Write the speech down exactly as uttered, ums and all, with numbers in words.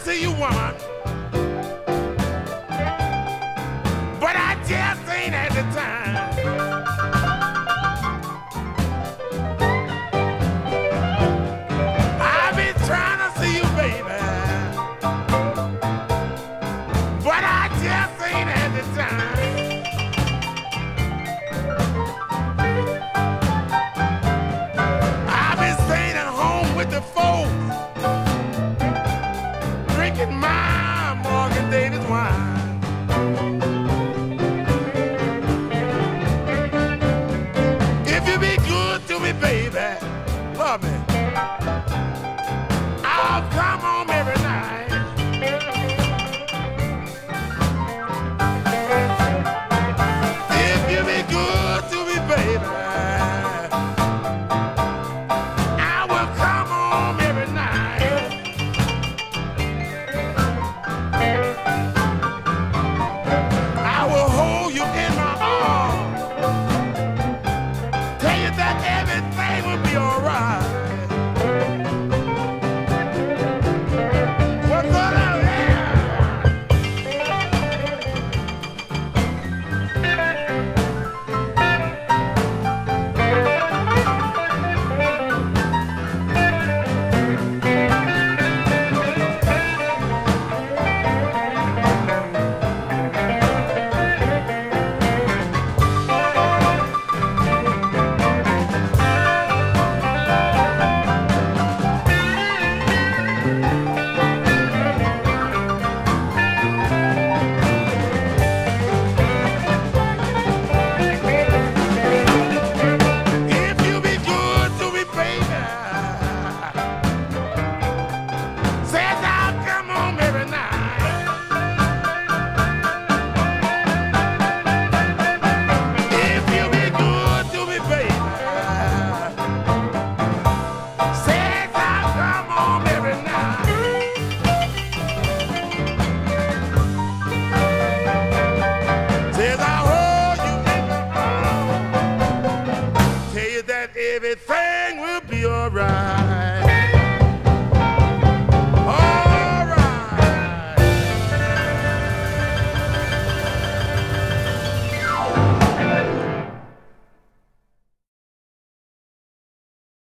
see you, woman, but I just ain't at the time. I've been trying to see you, baby, but I just ain't at the time. I've been staying at home with the folks, drinking my